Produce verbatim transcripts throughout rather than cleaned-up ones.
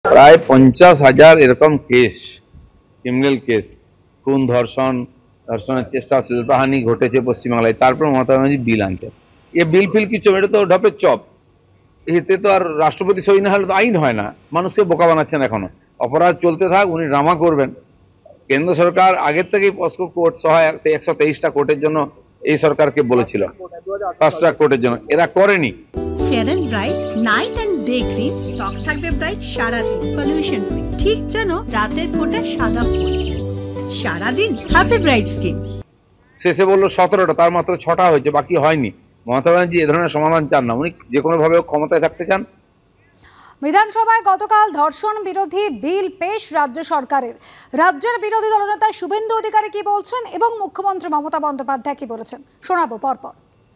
প্রায় পঞ্চাশ হাজার এরকম কেস, ক্রিমিনাল কেস, খুন, ধর্ষণ, ধর্ষণের চেষ্টা, শিল্পহানি ঘটেছে পশ্চিমবাংলায়। তারপর মমতা ব্যানার্জি বিল আনছে। এ বিল ফিল কিছু, এটা তো ঢপের চপ। এতে তো আর রাষ্ট্রপতি সই না হলে তো আইন হয় না। মানুষকে বোকা বানাচ্ছেন এখনো। অপরাধ চলতে থাক, উনি ড্রামা করবেন। কেন্দ্র সরকার আগের থেকেই পস্কো কোর্ট সহ একশো তেইশটা কোর্টের জন্য এই সরকারকে বলেছিল, ফাস্ট ট্র্যাক কোর্টের জন্য, এরা করেনি। Fair and bright night and day cream, ত্বক থাকবে ব্রাইট সারাদিন, পলিউশন ফ্রি, ঠিক যেন রাতের ফোঁটা সাদা ফুল। সারাদিন হ্যাপি ব্রাইট স্কিন। শেষে বললো সতেরোটা, তার মাত্র ছটা হয়েছে, বাকি হয়নি। মমতা ব্যানার্জি এ ধরনের সমাধান চান না, উনি যে কোনো ভাবে ক্ষমতায় থাকতে চান। বিধানসভায় গতকাল ধর্ষণ বিরোধী বিল পেশ রাজ্য সরকারের। রাজ্যের বিরোধী দলনেতা শুভেন্দু অধিকারী কি বলছেন এবং মুখ্যমন্ত্রী মমতা বন্দ্যোপাধ্যায় কি বলেছেন শোনাবো পরপর।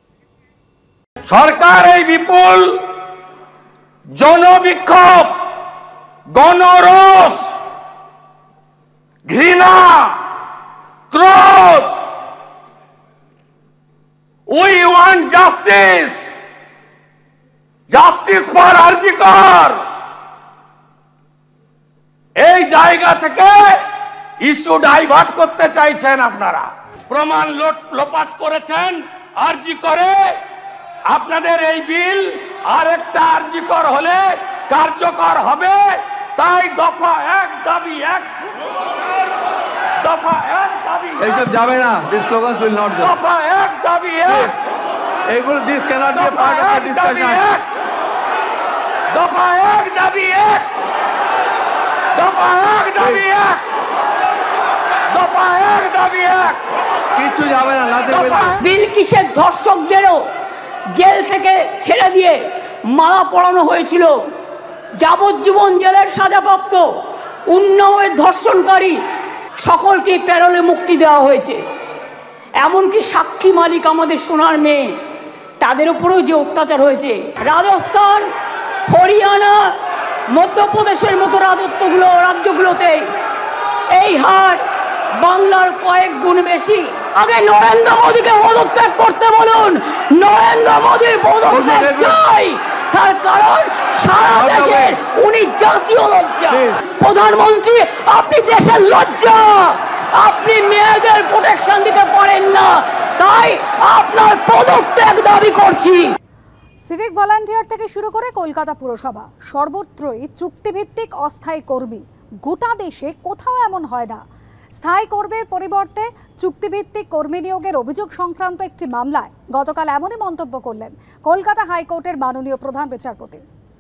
সরকার এই বিপুল জনবিক্ষোভ, গণরোষ, ঘৃণা, ক্রোধ, we want justice, justice for R G Kar, এই জায়গা থেকে ইস্যু ডাইভার্ট করতে চাইছেন আপনারা। প্রমাণ লোপাট করেছেন আরজি করে। আপনাদের এই বিল আরেকটা আরজি কর হলে কার্যকর হবে। তাই দফা এক দাবি এক, দফা এক দাবি এইসব যাবে না। This slogans will not go. দফা এক দাবি এক, এগুলো this can't be part of the discussion. দফা এক দাবি এক, দফা এক দাবি এক, দফা এক দাবি এক, কিছু যাবে না। বিলকিসের ধর্ষকদেরও জেল থেকে ছেড়ে দিয়ে মালা পরানো হয়েছিল। যাবজ্জীবন জেলের সাজাপ্রাপ্ত উন্নাওয়ের ধর্ষণকারী সকলকে প্যারোলে মুক্তি দেওয়া হয়েছে। এমনকি সাক্ষী মালিক আমাদের সোনার মেয়ে, তাদের উপরেও যে অত্যাচার হয়েছে, রাজস্থান, হরিয়ানা, মধ্যপ্রদেশের মতো রাজত্বগুলো রাজ্যগুলোতে এই হার বাংলার কয়েক গুণ বেশি। আগে নরেন্দ্র মোদীকে পদত্যাগ করতে বলুন। নরেন্দ্র মোদীর পদত্যাগ চাই, তার কারণ সারা দেশের উনি জাতীয় লজ্জা। প্রধানমন্ত্রী, আপনি দেশের লজ্জা, আপনি মেয়েদের প্রোটেকশন দিতে পারেন না, তাই আপনার পদত্যাগ দাবি করছি। সিভিক ভলান্টিয়ার থেকে শুরু করে কলকাতা পুরসভা সর্বত্রই চুক্তিভিত্তিক অস্থায়ী কর্মী। গোটা দেশে কোথাও এমন হয় না। স্থায়ী কর্মীর পরিবর্তে চুক্তিভিত্তিক কর্মী নিয়োগের অভিযোগ সংক্রান্ত একটি মামলায় গতকাল এমনই মন্তব্য করলেন কলকাতা হাইকোর্টের মাননীয় প্রধান বিচারপতি।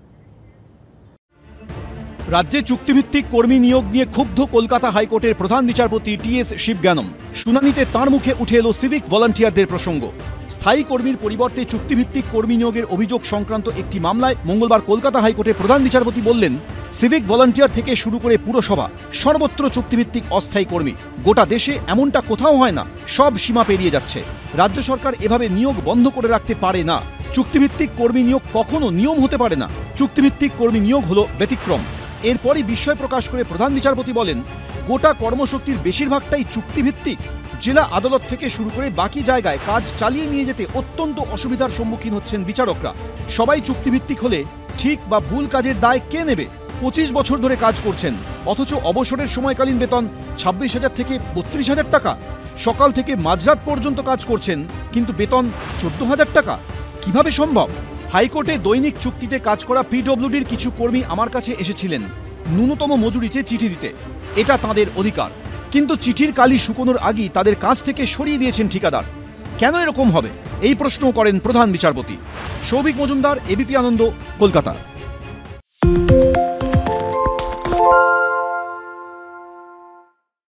রাজ্যে চুক্তিভিত্তিক কর্মী নিয়োগ নিয়ে ক্ষুব্ধ কলকাতা হাইকোর্টের প্রধান বিচারপতি টি এস শিবজ্ঞানম। শুনানিতে তাঁর মুখে উঠে এলো সিভিক ভলান্টিয়ারদের প্রসঙ্গ। স্থায়ী কর্মীর পরিবর্তে চুক্তিভিত্তিক কর্মী নিয়োগের অভিযোগ সংক্রান্ত একটি মামলায় মঙ্গলবার কলকাতা হাইকোর্টের প্রধান বিচারপতি বললেন, সিভিক ভলান্টিয়ার থেকে শুরু করে পুরসভা সর্বত্র চুক্তিভিত্তিক অস্থায়ী কর্মী। গোটা দেশে এমনটা কোথাও হয় না, সব সীমা পেরিয়ে যাচ্ছে। রাজ্য সরকার এভাবে নিয়োগ বন্ধ করে রাখতে পারে না। চুক্তিভিত্তিক কর্মী নিয়োগ কখনো নিয়ম হতে পারে না। চুক্তিভিত্তিক কর্মী নিয়োগ হলো ব্যতিক্রম। এরপরই বিস্ময় প্রকাশ করে প্রধান বিচারপতি বলেন, গোটা কর্মশক্তির বেশিরভাগটাই চুক্তিভিত্তিক। জেলা আদালত থেকে শুরু করে বাকি জায়গায় কাজ চালিয়ে নিয়ে যেতে অত্যন্ত অসুবিধার সম্মুখীন হচ্ছেন বিচারকরা। সবাই চুক্তিভিত্তিক হলে ঠিক বা ভুল কাজের দায় কে নেবে? পঁচিশ বছর ধরে কাজ করছেন, অথচ অবসরের সময়কালীন বেতন ছাব্বিশ হাজার থেকে বত্রিশ হাজার টাকা। সকাল থেকে মাঝরাত পর্যন্ত কাজ করছেন, কিন্তু বেতন চোদ্দ হাজার টাকা। কিভাবে সম্ভব? হাইকোর্টে দৈনিক চুক্তিতে কাজ করা পিডব্লিউডির কিছু কর্মী আমার কাছে এসেছিলেন ন্যূনতম মজুরিতে চিঠি দিতে। এটা তাদের অধিকার, কিন্তু চিঠির কালি শুকোনোর আগেই তাদের কাজ থেকে সরিয়ে দিয়েছেন ঠিকাদার। কেন এরকম হবে? এই প্রশ্ন করেন প্রধান বিচারপতি। সৌভিক মজুমদার, এবিপি আনন্দ, কলকাতা।